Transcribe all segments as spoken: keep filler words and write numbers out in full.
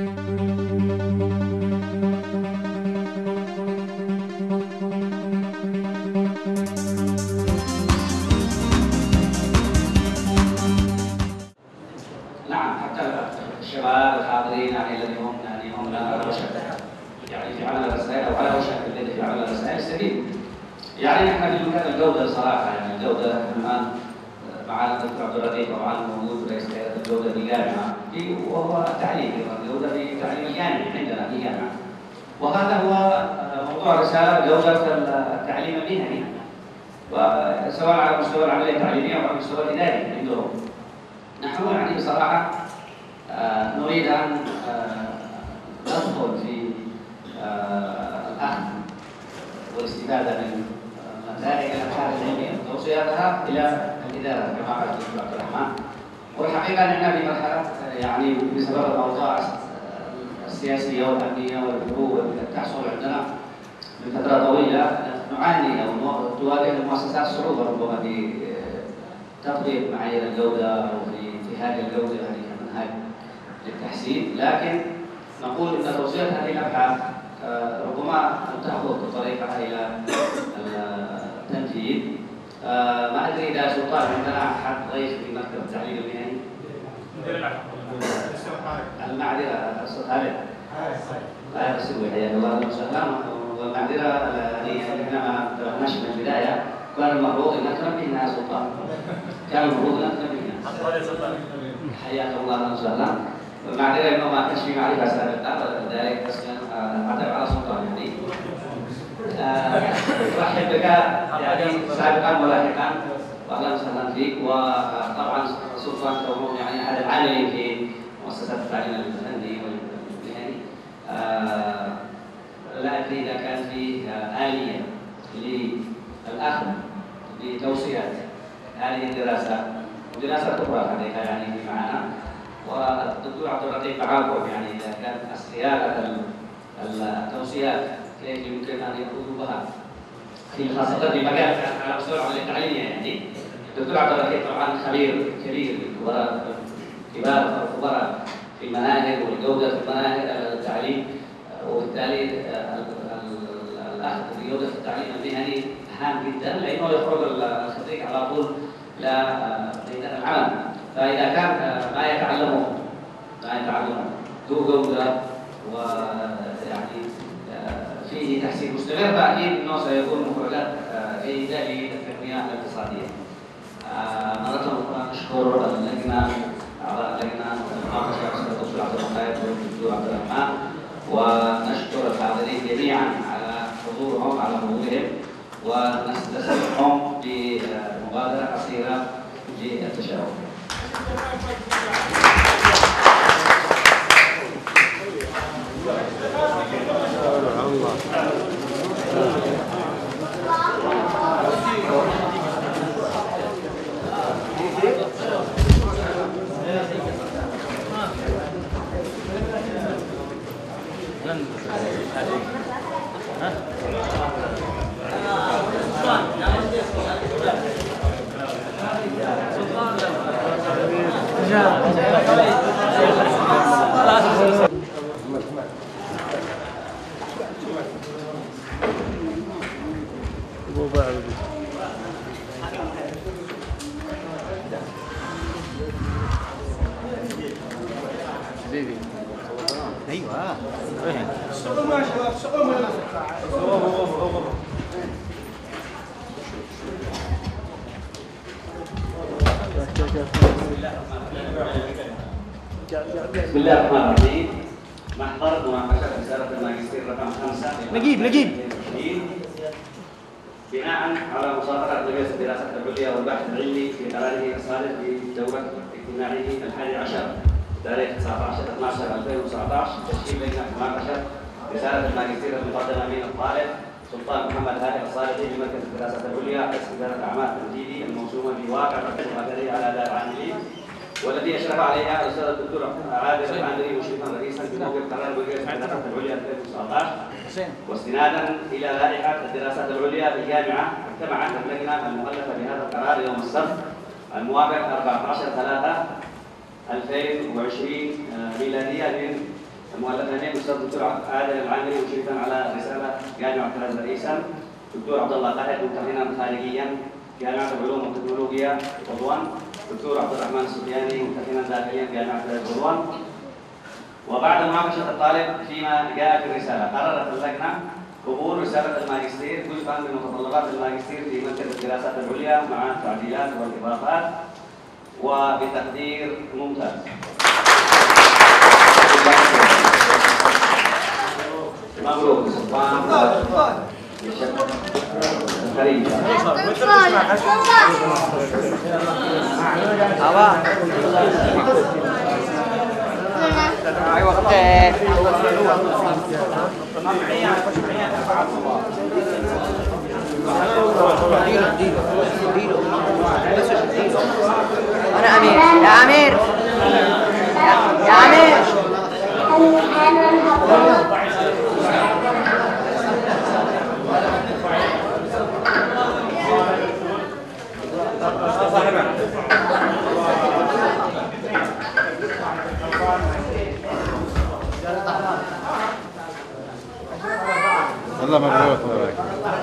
نعم، حتى الشباب الحاضرين يعني الذين هم يعني هم على وشك يعني في عمل الرسائل او على وشك البدء في عمل الرسائل يستفيد. يعني نحن في مكان الجوده صراحه، يعني الجوده الان معنا الدكتور عبد اللطيف طبعا موجود رئيس هيئه الجوده بالجامعه، وهو التعليم الجوده في التعليم الجامعي عندنا في الجامعه. وهذا هو موضوع الرساله، جوده التعليم المهني، وسواء على مستوى العمليه التعليميه او على المستوى الاداري عندهم. نحن يعني بصراحه آه نريد ان آه ندخل في آه الاخذ والاستفاده من نتائج الابحاث العلميه وتوصياتها الى الاداره كما قال الدكتور عبد الرحمن. والحقيقه نحن في مرحله يعني بسبب الاوضاع السياسيه والامنيه والحروب التي تحصل عندنا من فتره طويله نعاني او تواجه المؤسسات صعوبه ربما في تطبيق معايير الجوده او في انتهاج الجوده يعني كمنهج للتحسين، لكن نقول ان توصيه هذه الابحاث ربما تاخذ طريقها الى التنفيذ. ما ادري اذا سلطان عندنا احد ضيف في مكتب التعليم المهني. المعذره الاستاذ خالد. لا يسوي حياك الله وسهلا. والمعذره يعني احنا ما تبعناش من البدايه، كان المفروض انك تنبهنا يا سلطان. كان المفروض انك تنبهنا. حياك الله وسهلا. والمعذره انه ما كانش في معرفه سابقه ولذلك بس اعتذر على سلطان يعني. ارحب بك يعني سابقا ولاحقا واهلا وسهلا فيك. وطبعا سلطان كونه يعني احد العاملين في مؤسسات التعليم الفني والمهني، لا ادري اذا كان في اليه للاخذ بتوصيات هذه الدراسه ودراسات اخرى حقيقه يعني في معنا. والدكتور عبد اللطيف معاكم يعني اذا كان استياء التوصيات كيف يمكن ان يقوموا بها في خاصه في مجال على مستوى العمليه التعليميه. يعني الدكتور عبد اللطيف طبعا خبير كبير خبراء كبار الخبراء في المناهج والجوده في المناهج التعليم، وبالتالي الاخذ بجوده التعليم المهني هام جدا لانه يخرج الخريج على طول لميدان العمل. فاذا كان ما يتعلمه ما يتعلمه ذو جوده ويعني فيه تحسين مستمر فاكيد انه سيكون مخرجات جيده للتنميه الاقتصاديه. مرة أخرى نشكر اللجنة أعضاء اللجنة والمناقشة الدكتور عبد الرحمن والدكتور عبد الرحمن، ونشكر الحاضرين جميعا على حضورهم على حضورهم، ونستسمحهم بمبادرة قصيرة للتشاور. ايوه سقوم يا شباب سقوم بسم الله الرحمن الرحيم. محضر مناقشة رسالة الماجستير رقم خمسة نجيب نجيب بناء على مصادرة مجلس الدراسات العليا والبحث العلمي في قراره الصادر في الدورة اجتماعه الحادي عشر تاريخ تسعة عشر اثنا عشر ألفين وتسعة عشر تشكيل لجنة مناقشة رسالة الماجستير المقدمة من الطالب سلطان محمد هادي الصالحي بمركز الدراسات العليا قسم إدارة الأعمال التنفيذي الموسومة في واقع الأكاديمية على آداب العاملين، والتي أشرف عليها الأستاذ الدكتور عادل العامري مشرفا رئيسا بموقع قرار مجلس الدراسات العليا ألفين وتسعة عشر. واستنادا إلى لائحة الدراسات العليا بالجامعة اجتمعت اللجنة المؤلفة بهذا القرار يوم السبت الموافق أربعة عشر ثلاثة ألفين وعشرين ميلادية من المؤلف الأمين الأستاذ الدكتور عادل العامري مشرفا على رسالة جامعة الأزهر رئيسا، الدكتور عبد الله طاهر ممتحنا خارجيا جامعة العلوم والتكنولوجيا رضوان، الدكتور عبد الرحمن السفياني ممتحنا داخليا جامعة رضوان. وبعد مناقشة الطالب فيما جاء في الرسالة قررت اللجنة قبول رسالة الماجستير جزءا من متطلبات الماجستير في مركز الدراسات العليا مع التعديلات والإضافات وبتقدير ممتاز. مبروك سلطان كريم. ايوه خير. انا امير يا امير يا, يا امير والله مبروك مبروك.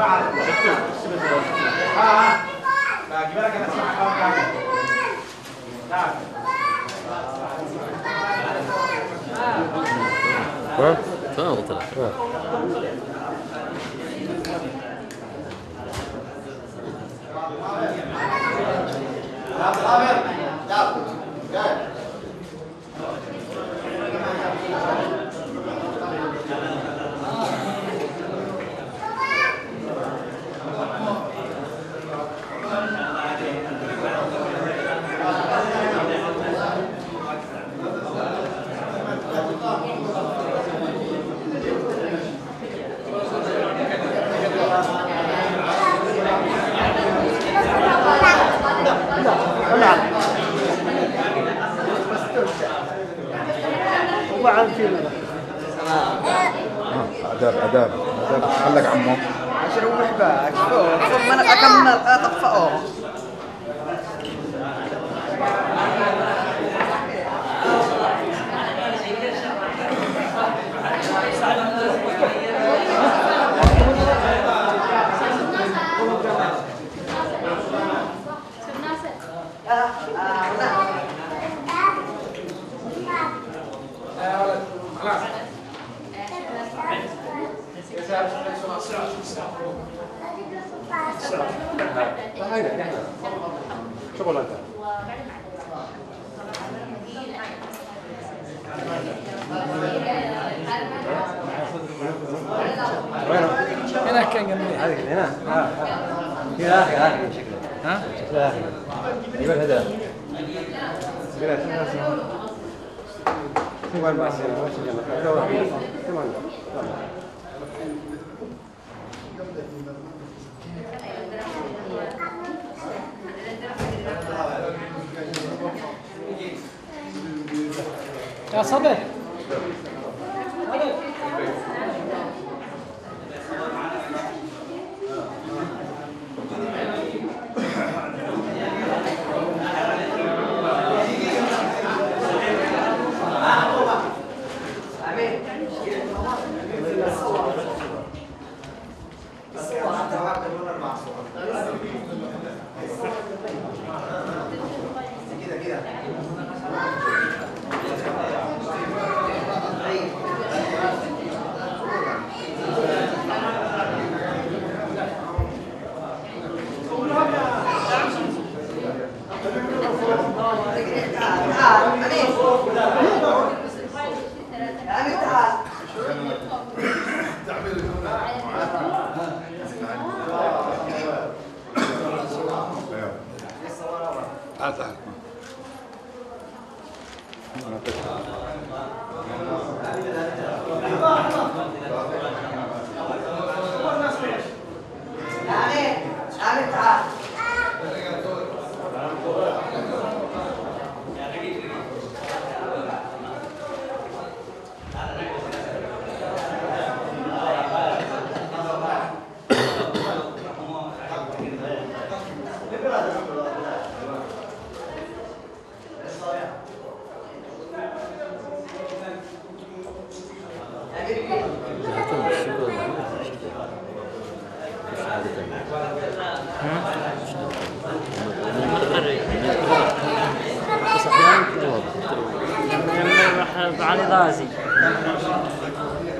تفضل طلع. اداب اداب اداب خلك عمو عشان اروح بقى ثم انا اكمل اطفئه. هنا كان جنبي هذه هنا ها هنا اخي اخي شكله ها شكله اخي ايوه هذا يا صبر علي ضازي